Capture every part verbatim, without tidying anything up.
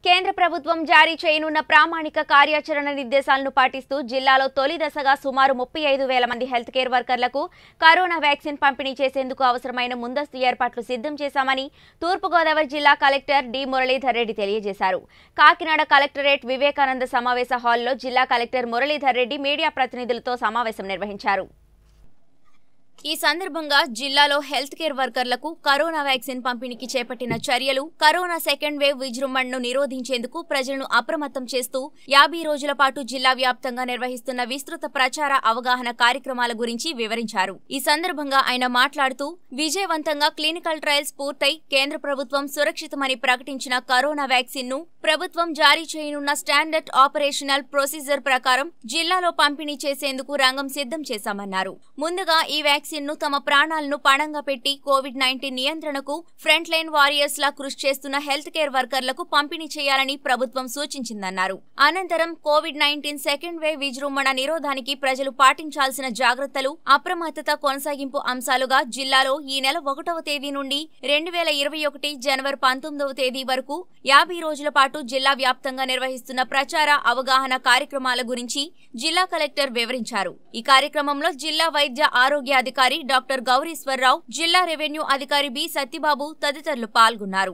కేంద్ర ప్రభుత్వం జారీ చేయనున్న ప్రామాణిక కార్యాచరణ నిర్దేశాలను పాటిస్తూ జిల్లాలో తొలి దశగా సుమారు ముప్పై ఐదు వేల మంది హెల్త్ కేర్ వర్కర్లకు కరోనా వ్యాక్సిన్ పంపిణీ చేసేందుకు అవసరమైన ముందస్తు ఏర్పాట్లు సిద్ధం చేశామని తూర్పుగోదావరి జిల్లా కలెక్టర్ డి మురళీధర్ రెడ్డి తెలియజేశారు. కాకినాడ కలెక్టరేట్ వివేకానంద సమావేశ హాల్లో జిల్లా కలెక్టర్ మురళీధర్ రెడ్డి మీడియా ప్రతినిధులతో సమావేశం నిర్వహించారు. ఈ సందర్భంగా జిల్లాలో హెల్త్ కేర్ వర్కర్లకు కరోనా వ్యాక్సిన్ పంపిణీకి చేపట్టిన చర్యలు, కరోనా సెకండ్ వేవ్ విజృంభణను నిరోధించేందుకు ప్రజలను అప్రమత్తం చేస్తూ యాభై రోజుల పాటు జిల్లా వ్యాప్తంగా నిర్వహిస్తున్న విస్తృత ప్రచార అవగాహన కార్యక్రమాల గురించి వివరించారు. ఈ సందర్భంగా ఆయన మాట్లాడుతూ విజయవంతంగా క్లినికల్ ట్రయల్స్ పూర్తయి కేంద్ర ప్రభుత్వం సురక్షితమని ప్రకటించిన కరోనా వ్యాక్సిన్ ను ప్రభుత్వం జారీ చేయనున్న స్టాండర్డ్ ఆపరేషనల్ ప్రొసీజర్ ప్రకారం జిల్లాలో పంపిణీ చేసేందుకు రంగం సిద్ధం చేశామన్నారు. ముందుగా ఈ వ్యాక్సిన్ ను తమ ప్రాణాలను పణంగా పెట్టి కోవిడ్ నైన్టీన్ నియంత్రణకు ఫ్రంట్ లైన్ వారియర్స్ లా కృషి చేస్తున్న హెల్త్ కేర్ వర్కర్లకు పంపిణీ చేయాలని ప్రభుత్వం సూచించిందన్నారు. అనంతరం కోవిడ్ నైన్టీన్ సెకండ్ వేవ్ విజృంభణ నిరోధానికి ప్రజలు పాటించాల్సిన జాగ్రత్తలు, అప్రమత్తత కొనసాగింపు అంశాలుగా జిల్లాలో ఈ నెల ఒకటవ తేదీ నుండి రెండు వేల ఇరవై ఒకటి జనవరి పంతొమ్మిదవ తేదీ వరకు యాభై రోజుల పాటు జిల్లా వ్యాప్తంగా నిర్వహిస్తున్న ప్రచార అవగాహన కార్యక్రమాల గురించి జిల్లా కలెక్టర్ వివరించారు. ఈ కార్యక్రమంలో జిల్లా వైద్య ఆరోగ్య అధికారి డాక్టర్ గౌరీశ్వరరావు, జిల్లా రెవెన్యూ అధికారి బి సత్యబాబు తదితరులు పాల్గొన్నారు.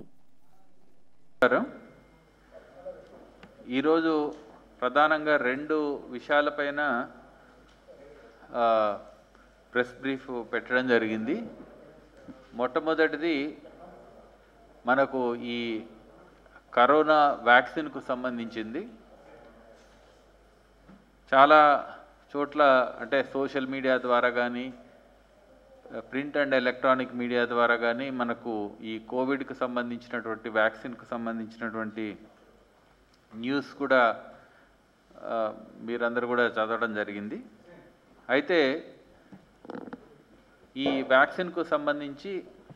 ఈరోజు ప్రధానంగా రెండు విషయాలపైన ప్రెస్ బ్రీఫ్ పెట్టడం జరిగింది. మొట్టమొదటిది మనకు ఈ కరోనా వ్యాక్సిన్కు సంబంధించింది. చాలా చోట్ల అంటే సోషల్ మీడియా ద్వారా కానీ ప్రింట్ అండ్ ఎలక్ట్రానిక్ మీడియా ద్వారా కానీ మనకు ఈ కోవిడ్కి సంబంధించినటువంటి వ్యాక్సిన్కు సంబంధించినటువంటి న్యూస్ కూడా మీరందరూ కూడా చదవడం జరిగింది. అయితే ఈ వ్యాక్సిన్కు సంబంధించి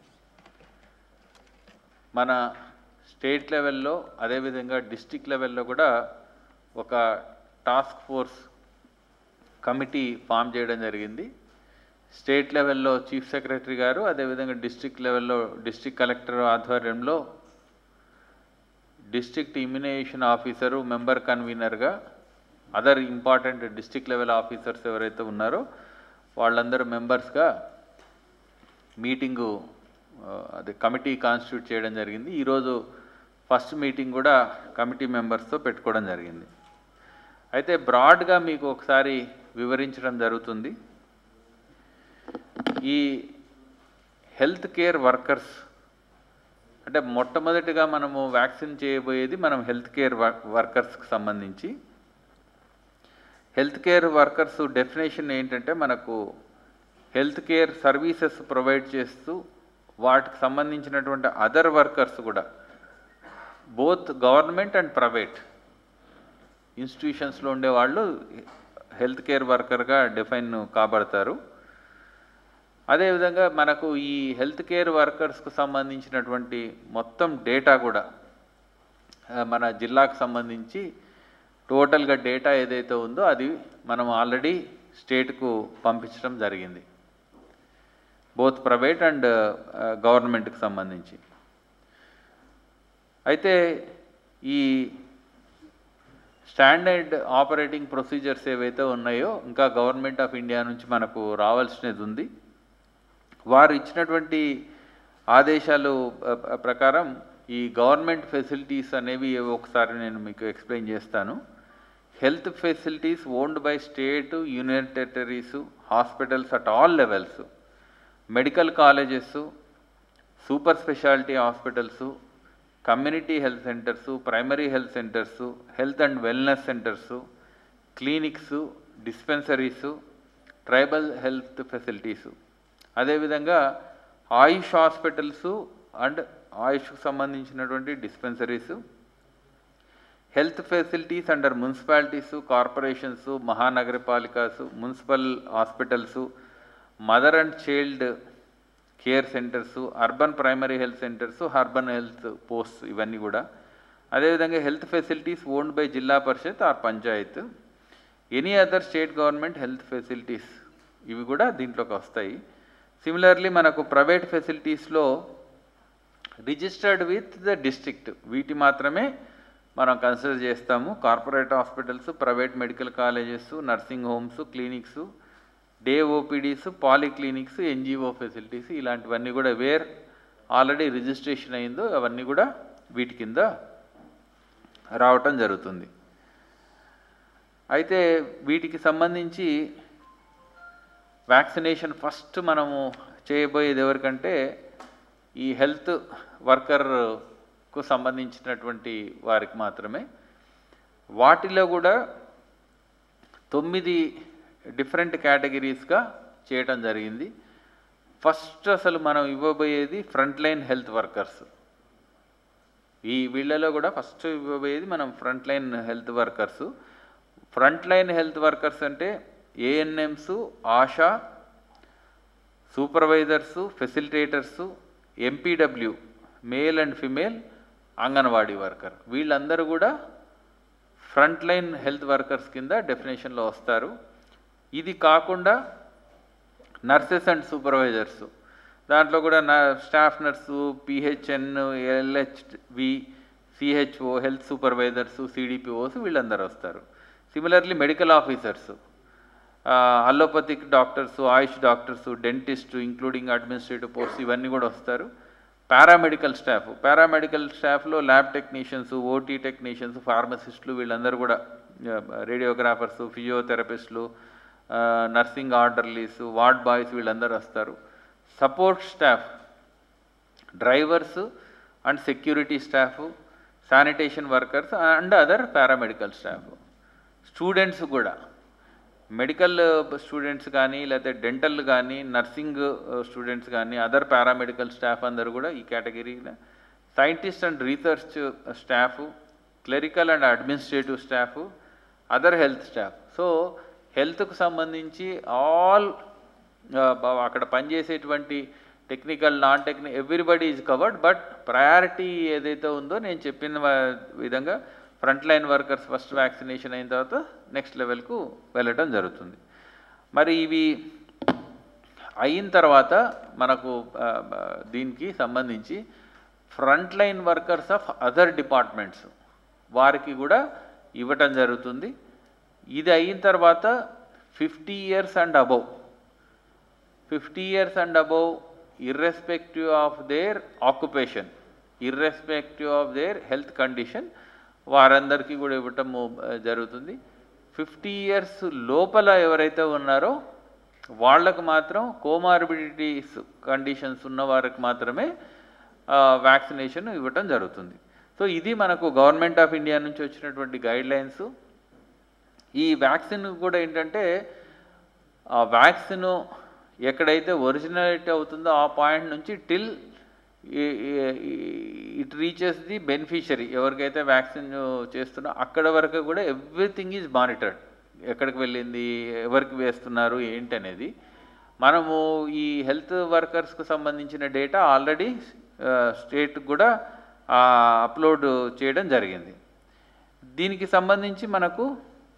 మన స్టేట్ లెవెల్లో అదేవిధంగా డిస్ట్రిక్ట్ లెవెల్లో కూడా ఒక టాస్క్ ఫోర్స్ కమిటీ ఫామ్ చేయడం జరిగింది. స్టేట్ లెవెల్లో చీఫ్ సెక్రటరీ గారు, అదేవిధంగా డిస్ట్రిక్ట్ లెవెల్లో డిస్ట్రిక్ట్ కలెక్టర్ ఆధ్వర్యంలో డిస్ట్రిక్ట్ ఇమ్యునైజేషన్ ఆఫీసరు మెంబర్ కన్వీనర్గా other important district level officers ఎవరైతే ఉన్నారో వాళ్ళందరూ మెంబర్స్గా మీటింగు అది కమిటీ కాన్స్టిట్యూట్ చేయడం జరిగింది. ఈరోజు ఫస్ట్ మీటింగ్ కూడా కమిటీ మెంబర్స్తో పెట్టుకోవడం జరిగింది. అయితే బ్రాడ్గా మీకు ఒకసారి వివరించడం జరుగుతుంది. ఈ హెల్త్ కేర్ వర్కర్స్ అంటే మొట్టమొదటిగా మనము వ్యాక్సిన్ చేయబోయేది మనం హెల్త్ కేర్ వర్కర్స్కి సంబంధించి. హెల్త్ కేర్ వర్కర్స్ డెఫినేషన్ ఏంటంటే మనకు హెల్త్ కేర్ సర్వీసెస్ ప్రొవైడ్ చేస్తూ వాటికి సంబంధించినటువంటి అదర్ వర్కర్స్ కూడా బోత్ గవర్నమెంట్ అండ్ ప్రైవేట్ ఇన్స్టిట్యూషన్స్లో ఉండేవాళ్ళు హెల్త్ కేర్ వర్కర్గా డిఫైన్ కాబడతారు. అదేవిధంగా మనకు ఈ హెల్త్ కేర్ వర్కర్స్కు సంబంధించినటువంటి మొత్తం డేటా కూడా మన జిల్లాకు సంబంధించి టోటల్గా డేటా ఏదైతే ఉందో అది మనం ఆల్రెడీ స్టేట్కు పంపించడం జరిగింది, బోత్ ప్రైవేట్ అండ్ గవర్నమెంట్కి సంబంధించి. అయితే ఈ స్టాండర్డ్ ఆపరేటింగ్ ప్రొసీజర్స్ ఏవైతే ఉన్నాయో ఇంకా గవర్నమెంట్ ఆఫ్ ఇండియా నుంచి మనకు రావాల్సినది ఉంది. వారు ఇచ్చినటువంటి ఆదేశాలు ప్రకారం ఈ గవర్నమెంట్ ఫెసిలిటీస్ అనేవి ఒకసారి నేను మీకు ఎక్స్ప్లెయిన్ చేస్తాను. Health facilities owned by state, union territories, hospitals at all levels, medical colleges, super speciality hospitals, community health centres, primary health centres, health and wellness centres, clinics, dispensaries, tribal health facilities, అదేవిధంగా AYUSH hospitals and ఆయుష్కు సంబంధించినటువంటి dispensaries, health facilities under municipalities, corporations, మహానగరపాలికాసు, municipal hospitals, mother and child care centres, urban primary health centres, urban health post, ఇవన్నీ కూడా. అదేవిధంగా health facilities owned by జిల్లా పరిషత్ or panchayat, any other state government health facilities ఇవి కూడా దీంట్లోకి వస్తాయి. Similarly మనకు ప్రైవేట్ ఫెసిలిటీస్లో రిజిస్టర్డ్ విత్ ద డిస్ట్రిక్ట్ వీటి మాత్రమే మనం కన్సిడర్ చేస్తాము. Corporate hospitals, private medical colleges, nursing homes, clinics, day OPDs, polyclinics, NGO facilities ఇలాంటివన్నీ కూడా వేర్ ఆల్రెడీ రిజిస్ట్రేషన్ అయిందో అవన్నీ కూడా వీటి కింద రావటం జరుగుతుంది. అయితే వీటికి సంబంధించి వ్యాక్సినేషన్ ఫస్ట్ మనము చేయబోయేది ఎవరికంటే ఈ హెల్త్ వర్కర్కు సంబంధించినటువంటి వారికి మాత్రమే. వాటిలో కూడా తొమ్మిది డిఫరెంట్ కేటగిరీస్గా చేయటం జరిగింది. ఫస్ట్ అసలు మనం ఇవ్వబోయేది ఫ్రంట్ లైన్ హెల్త్ వర్కర్స్. ఈ వీళ్ళలో కూడా ఫస్ట్ ఇవ్వబోయేది మనం front line health workers. Front line health workers అంటే ANMs, ASHA, supervisors, facilitators, MPW male and female, anganwadi worker వీళ్ళందరూ కూడా ఫ్రంట్ లైన్ హెల్త్ వర్కర్స్ కింద డెఫినేషన్లో వస్తారు. ఇది కాకుండా నర్సెస్ అండ్ సూపర్వైజర్స్, దాంట్లో కూడా నా staff nurse, PHN, LHV, CHO, health supervisors, CDPOs వీళ్ళందరూ వస్తారు. Similarly medical officers, allopathic doctors, AYUSH doctors, dentist including administrative post ఇవన్నీ కూడా వస్తారు. పారామెడికల్ స్టాఫ్, పారామెడికల్ స్టాఫ్లో ల్యాబ్ టెక్నీషియన్స్, ఓటీ టెక్నీషియన్స్, ఫార్మసిస్టులు వీళ్ళందరూ కూడా, రేడియోగ్రాఫర్సు, ఫిజియోథెరపిస్టులు, నర్సింగ్ ఆర్డర్లీస్, వార్డ్ బాయ్స్ వీళ్ళందరూ వస్తారు. Support staff, drivers and security staff, sanitation workers and other paramedical staff. Students కూడా మెడికల్ స్టూడెంట్స్ కానీ లేకపోతే డెంటల్ కానీ నర్సింగ్ స్టూడెంట్స్ కానీ అదర్ పారామెడికల్ స్టాఫ్ అందరూ కూడా ఈ కేటగిరీలో. Scientist and research staff, clerical and administrative staff, other health staff. So హెల్త్కు సంబంధించి ఆల్ అక్కడ పనిచేసేటువంటి technical, non technical everybody is covered. But priority ఏదైతే ఉందో నేను చెప్పిన విధంగా front line workers first vaccination అయిన తర్వాత నెక్స్ట్ లెవెల్కు వెళ్ళటం జరుగుతుంది. మరి ఇవి అయిన తర్వాత మనకు దీనికి సంబంధించి front line workers of other departments వారికి కూడా ఇవ్వటం జరుగుతుంది. ఇది అయిన తర్వాత fifty years and above fifty years and above irrespective of their occupation, irrespective of their health condition వారందరికీ కూడా ఇవ్వటము జరుగుతుంది. ఫిఫ్టీ ఇయర్స్ లోపల ఎవరైతే ఉన్నారో వాళ్ళకు మాత్రం కోమార్బిడిటీస్ కండిషన్స్ ఉన్న వారికి మాత్రమే వ్యాక్సినేషన్ ఇవ్వటం జరుగుతుంది. సో ఇది మనకు గవర్నమెంట్ ఆఫ్ ఇండియా నుంచి వచ్చినటువంటి గైడ్లైన్స్. ఈ వ్యాక్సిన్ కూడా ఏంటంటే ఆ వ్యాక్సిన్ ఎక్కడైతే ఒరిజినాలిటీ అవుతుందో ఆ పాయింట్ నుంచి till it reaches the beneficiary, ఎవరికైతే వ్యాక్సిన్ చేస్తున్నా అక్కడ వరకు కూడా ఎవ్రీథింగ్ ఈజ్ మానిటర్డ్. ఎక్కడికి వెళ్ళింది, ఎవరికి వేస్తున్నారు ఏంటి అనేది. మనము ఈ హెల్త్ వర్కర్స్కు సంబంధించిన డేటా ఆల్రెడీ స్టేట్ కూడా అప్లోడ్ చేయడం జరిగింది. దీనికి సంబంధించి మనకు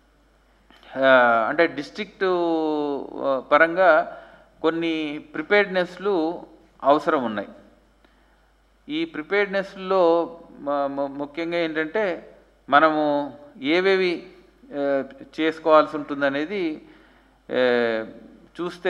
అంటే డిస్ట్రిక్ట్ పరంగా కొన్ని ప్రిపేర్డ్నెస్లు అవసరం ఉన్నాయి. ఈ ప్రిపేర్డ్నెస్లో ముఖ్యంగా ఏంటంటే మనము ఏవేవి చేసుకోవాల్సి ఉంటుందనేది చూస్తే,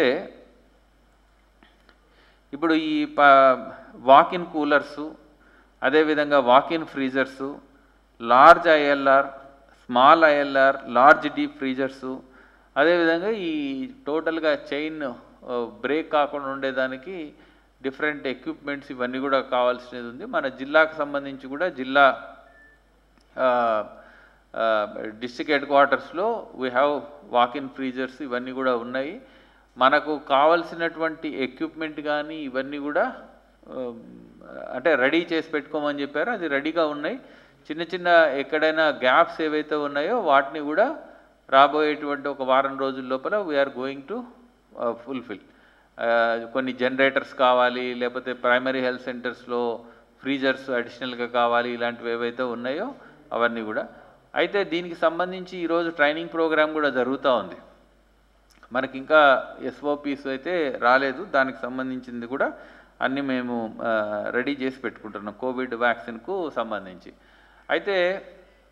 ఇప్పుడు ఈ వాకిన్ కూలర్సు, అదేవిధంగా walk in freezers, large ILR, small ILR, large deep freezers, అదేవిధంగా ఈ టోటల్గా చైన్ బ్రేక్ కాకుండా ఉండేదానికి డిఫరెంట్ ఎక్విప్మెంట్స్ ఇవన్నీ కూడా కావాల్సినది ఉంది. మన జిల్లాకు సంబంధించి కూడా జిల్లా డిస్ట్రిక్ట్ హెడ్ క్వార్టర్స్లో వీ హ్యావ్ వాకిన్ ఫ్రీజర్స్ ఇవన్నీ కూడా ఉన్నాయి. మనకు కావాల్సినటువంటి ఎక్విప్మెంట్ కానీ ఇవన్నీ కూడా అంటే రెడీ చేసి పెట్టుకోమని చెప్పారు. అది రెడీగా ఉన్నాయి. చిన్న చిన్న ఎక్కడైనా గ్యాప్స్ ఏవైతే ఉన్నాయో వాటిని కూడా రాబోయేటువంటి ఒక వారం రోజుల లోపల వీఆర్ గోయింగ్ టు ఫుల్ఫిల్. కొన్ని జనరేటర్స్ కావాలి, లేకపోతే ప్రైమరీ హెల్త్ సెంటర్స్లో ఫ్రీజర్స్ అడిషనల్గా కావాలి, ఇలాంటివి ఏవైతే ఉన్నాయో అవన్నీ కూడా. అయితే దీనికి సంబంధించి ఈరోజు ట్రైనింగ్ ప్రోగ్రామ్ కూడా జరుగుతూ ఉంది. మనకి ఇంకా ఎస్ఓపీస్ అయితే రాలేదు, దానికి సంబంధించింది కూడా అన్నీ మేము రెడీ చేసి పెట్టుకుంటున్నాం కోవిడ్ వ్యాక్సిన్కు సంబంధించి. అయితే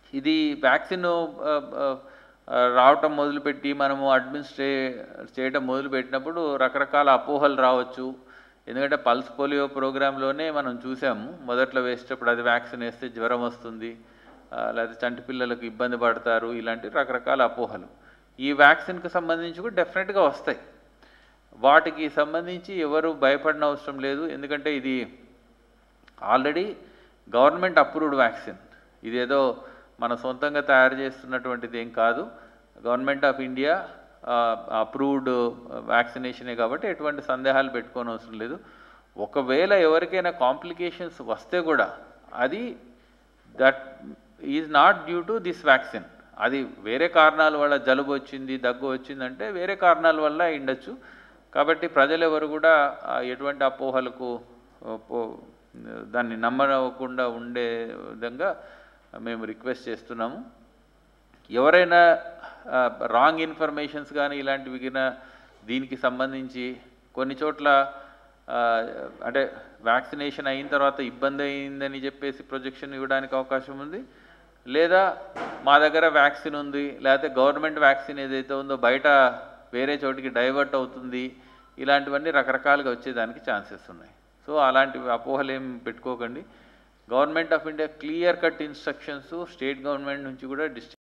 ఇది వ్యాక్సిన్ రావటం మొదలుపెట్టి మనము అడ్మినిస్ట్రే చేయటం మొదలుపెట్టినప్పుడు రకరకాల అపోహలు రావచ్చు. ఎందుకంటే పల్స్ పోలియో ప్రోగ్రాంలోనే మనం చూసాము, మొదట్లో వేసేటప్పుడు అది వ్యాక్సిన్ వేస్తే జ్వరం వస్తుంది, లేకపోతే చంటి పిల్లలకు ఇబ్బంది పడతారు, ఇలాంటి రకరకాల అపోహలు. ఈ వ్యాక్సిన్కి సంబంధించి కూడా డెఫినెట్గా వస్తాయి. వాటికి సంబంధించి ఎవరు భయపడిన అవసరం లేదు. ఎందుకంటే ఇది ఆల్రెడీ గవర్నమెంట్ అప్రూవ్డ్ వ్యాక్సిన్. ఇదేదో మన సొంతంగా తయారు చేస్తున్నటువంటిది ఏం కాదు. గవర్నమెంట్ ఆఫ్ ఇండియా అప్రూవ్డ్ వ్యాక్సినేషనే కాబట్టి ఎటువంటి సందేహాలు పెట్టుకోని అవసరం లేదు. ఒకవేళ ఎవరికైనా కాంప్లికేషన్స్ వస్తే కూడా అది that is not due to this vaccine. అది వేరే కారణాల వల్ల జలుబు వచ్చింది, దగ్గు వచ్చిందంటే వేరే కారణాల వల్ల ఉండొచ్చు. కాబట్టి ప్రజలు ఎవరు కూడా ఎటువంటి అపోహలకు దాన్ని నమ్మకుండా ఉండే విధంగా మేము రిక్వెస్ట్ చేస్తున్నాము. ఎవరైనా రాంగ్ ఇన్ఫర్మేషన్స్ కానీ ఇలాంటివి గిన దీనికి సంబంధించి కొన్ని చోట్ల అంటే వ్యాక్సినేషన్ అయిన తర్వాత ఇబ్బంది అయిందని చెప్పేసి ప్రొజెక్షన్ ఇవ్వడానికి అవకాశం ఉంది. లేదా మా దగ్గర వ్యాక్సిన్ ఉంది, లేకపోతే గవర్నమెంట్ వ్యాక్సిన్ ఏదైతే ఉందో బయట వేరే చోటికి డైవర్ట్ అవుతుంది, ఇలాంటివన్నీ రకరకాలుగా వచ్చేదానికి ఛాన్సెస్ ఉన్నాయి. సో అలాంటి అపోహలు ఏం పెట్టుకోకండి. Government of India clear cut instructions state government నుంచి కూడా డిస్ట్రిక్ట్